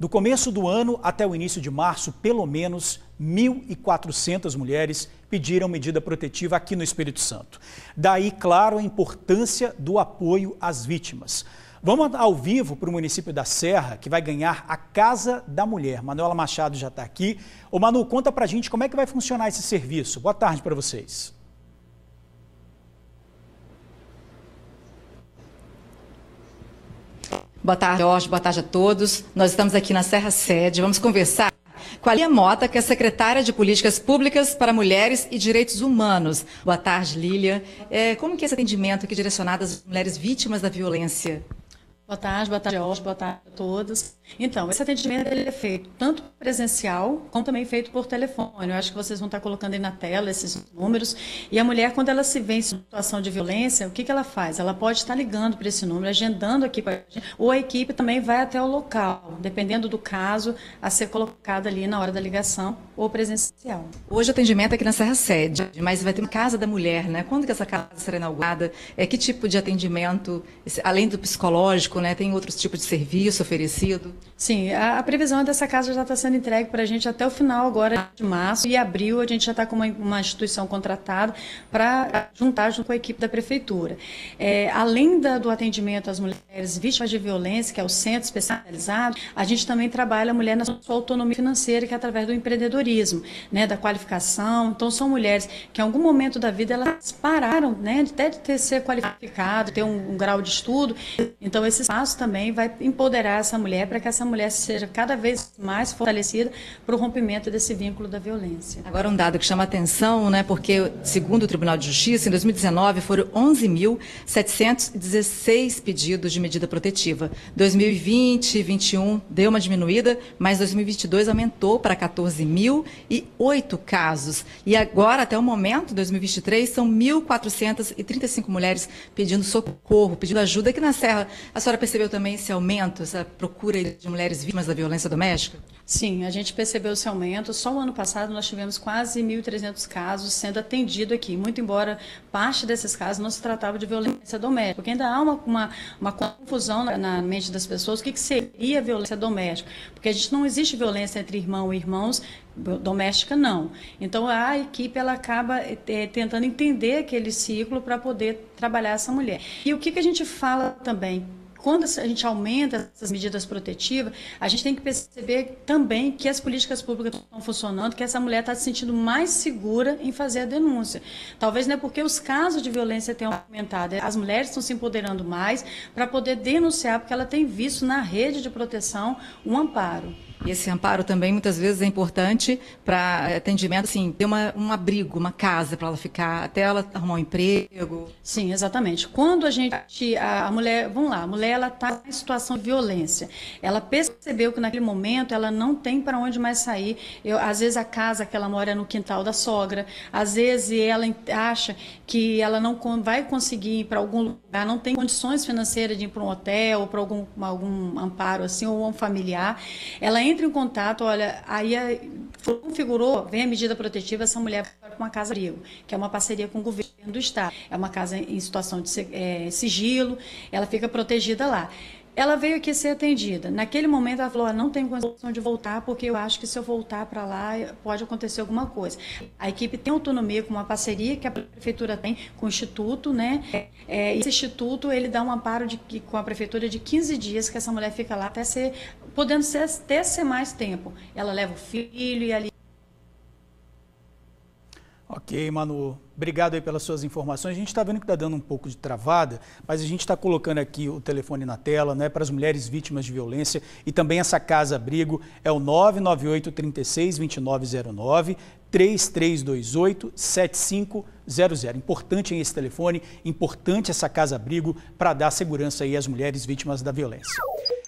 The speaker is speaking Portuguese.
Do começo do ano até o início de março, pelo menos 1.400 mulheres pediram medida protetiva aqui no Espírito Santo. Daí, claro, a importância do apoio às vítimas. Vamos ao vivo para o município da Serra, que vai ganhar a Casa da Mulher. Manuela Machado já está aqui. Ô Manu, conta pra gente como é que vai funcionar esse serviço. Boa tarde para vocês. Boa tarde, Jorge. Boa tarde a todos. Nós estamos aqui na Serra Sede. Vamos conversar com a Lia Mota, que é secretária de Políticas Públicas para Mulheres e Direitos Humanos. Boa tarde, Lília. Como que é esse atendimento aqui direcionado às mulheres vítimas da violência? Boa tarde, Jorge, boa tarde a todos. Então, esse atendimento ele é feito tanto presencial, como também feito por telefone. Eu acho que vocês vão estar colocando aí na tela esses números. E a mulher, quando ela se vê em situação de violência, o que ela faz? Ela pode estar ligando para esse número, agendando aqui para a gente, ou a equipe também vai até o local, dependendo do caso, a ser colocado ali na hora da ligação ou presencial. Hoje o atendimento é aqui na Serra Sede, mas vai ter uma Casa da Mulher, né? Quando que essa casa será inaugurada? Que tipo de atendimento, além do psicológico, né? Tem outros tipos de serviço oferecido? Sim, a previsão é dessa casa já está sendo entregue para a gente até o final agora de março, e abril a gente já está com uma instituição contratada para juntar junto com a equipe da prefeitura. Além do atendimento às mulheres vítimas de violência, que é o centro especializado, a gente também trabalha a mulher na sua autonomia financeira, que é através do empreendedorismo, né, da qualificação. Então são mulheres que em algum momento da vida elas pararam, né, até de ser qualificado, ter um grau de estudo. Então esse espaço também vai empoderar essa mulher para que essa mulher seja cada vez mais fortalecida para o rompimento desse vínculo da violência. Agora um dado que chama a atenção, né, porque segundo o Tribunal de Justiça, em 2019 foram 11.716 pedidos de medida protetiva. 2020 e 2021 deu uma diminuída, mas 2022 aumentou para 14.008 casos. E agora, até o momento, 2023, são 1.435 mulheres pedindo socorro, pedindo ajuda. Aqui na Serra, a senhora percebeu também esse aumento, essa procura de mulheres vítimas da violência doméstica? Sim, a gente percebeu esse aumento. Só o ano passado nós tivemos quase 1.300 casos sendo atendidos aqui, muito embora parte desses casos não se tratava de violência doméstica, porque ainda há uma confusão na mente das pessoas. O que seria violência doméstica? Porque a gente não existe violência entre irmão e irmãos, doméstica não. Então a equipe ela acaba tentando entender aquele ciclo para poder trabalhar essa mulher. E o que a gente fala também? Quando a gente aumenta essas medidas protetivas, a gente tem que perceber também que as políticas públicas estão funcionando, que essa mulher está se sentindo mais segura em fazer a denúncia. Talvez não é porque os casos de violência tenham aumentado, as mulheres estão se empoderando mais para poder denunciar, porque ela tem visto na rede de proteção um amparo. E esse amparo também, muitas vezes, é importante para atendimento, assim, ter um abrigo, uma casa para ela ficar, até ela arrumar um emprego. Sim, exatamente. Quando a mulher, vamos lá, a mulher ela está em situação de violência, ela percebeu que naquele momento ela não tem para onde mais sair. Às vezes a casa que ela mora é no quintal da sogra, às vezes ela acha que ela não vai conseguir ir para algum lugar, não tem condições financeiras de ir para um hotel ou para algum amparo assim, ou um familiar. Ela entra em contato, olha, aí configurou, vem a medida protetiva, essa mulher vai para uma casa-abrigo, que é uma parceria com o governo do estado. É uma casa em situação de sigilo, ela fica protegida lá. Ela veio aqui ser atendida. Naquele momento ela falou, não tenho condição de voltar, porque eu acho que se eu voltar para lá pode acontecer alguma coisa. A equipe tem autonomia com uma parceria que a prefeitura tem com o Instituto, né? Esse Instituto, ele dá um amparo com a prefeitura de 15 dias, que essa mulher fica lá até podendo até ser mais tempo. Ela leva o filho e ali. Ok, Manu. Obrigado aí pelas suas informações. A gente está vendo que está dando um pouco de travada, mas a gente está colocando aqui o telefone na tela, né, para as mulheres vítimas de violência, e também essa casa-abrigo é o 998-36-2909, 3328-7500. Importante esse telefone, importante essa casa-abrigo para dar segurança aí às mulheres vítimas da violência.